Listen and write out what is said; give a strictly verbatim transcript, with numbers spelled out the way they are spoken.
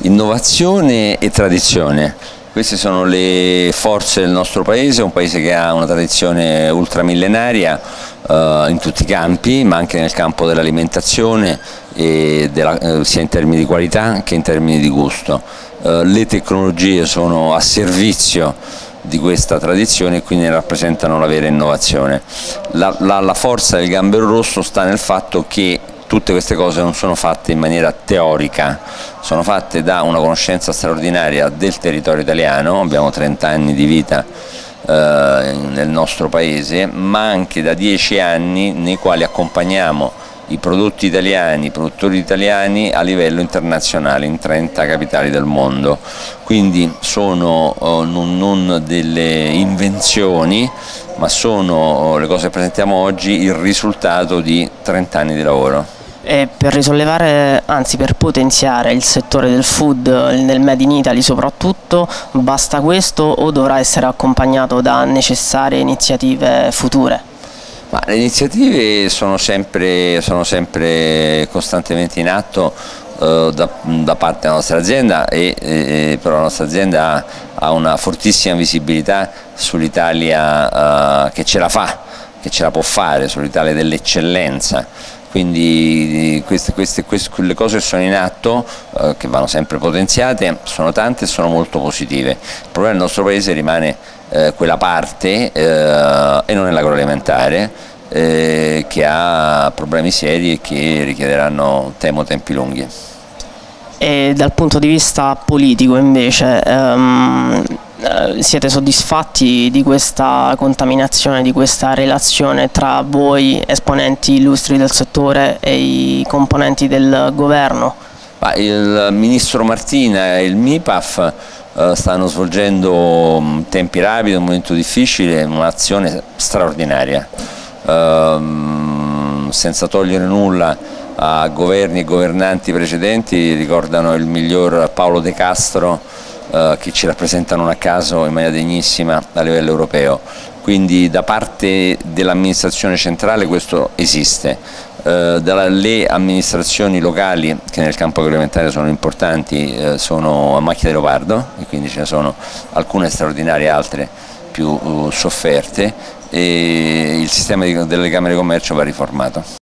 Innovazione e tradizione, queste sono le forze del nostro paese, un paese che ha una tradizione ultramillenaria eh, in tutti i campi, ma anche nel campo dell'alimentazione, eh, sia in termini di qualità che in termini di gusto. Eh, le tecnologie sono a servizio di questa tradizione e quindi rappresentano la vera innovazione. La, la, la forza del Gambero Rosso sta nel fatto che tutte queste cose non sono fatte in maniera teorica, sono fatte da una conoscenza straordinaria del territorio italiano, abbiamo trenta anni di vita eh, nel nostro paese, ma anche da dieci anni nei quali accompagniamo i prodotti italiani, i produttori italiani a livello internazionale in trenta capitali del mondo. Quindi sono oh, non, non delle invenzioni, ma sono le cose che presentiamo oggi il risultato di trenta anni di lavoro. E per risollevare, anzi per potenziare il settore del food nel Made in Italy soprattutto, basta questo o dovrà essere accompagnato da necessarie iniziative future? Ma le iniziative sono sempre, sono sempre costantemente in atto eh, da, da parte della nostra azienda e eh, però la nostra azienda ha, ha una fortissima visibilità sull'Italia eh, che ce la fa, che ce la può fare, sull'Italia dell'eccellenza. Quindi queste, queste, queste, le cose che sono in atto, eh, che vanno sempre potenziate, sono tante e sono molto positive. Il problema del nostro paese rimane eh, quella parte, eh, e non è l'agroalimentare, eh, che ha problemi seri e che richiederanno, temo, tempi lunghi. E dal punto di vista politico invece, ehm, siete soddisfatti di questa contaminazione, di questa relazione tra voi esponenti illustri del settore e i componenti del governo? Il ministro Martina e il M I P A F eh, stanno svolgendo in tempi rapidi, in un momento difficile, un'azione straordinaria, ehm, senza togliere nulla a governi e governanti precedenti. Ricordano il miglior Paolo De Castro, eh, che ci rappresentano non a caso in maniera degnissima a livello europeo. Quindi da parte dell'amministrazione centrale questo esiste, eh, dalle amministrazioni locali, che nel campo agroalimentare sono importanti, eh, sono a macchia di leopardo, e quindi ce ne sono alcune straordinarie, altre più uh, sofferte, e il sistema di, delle Camere di Commercio va riformato.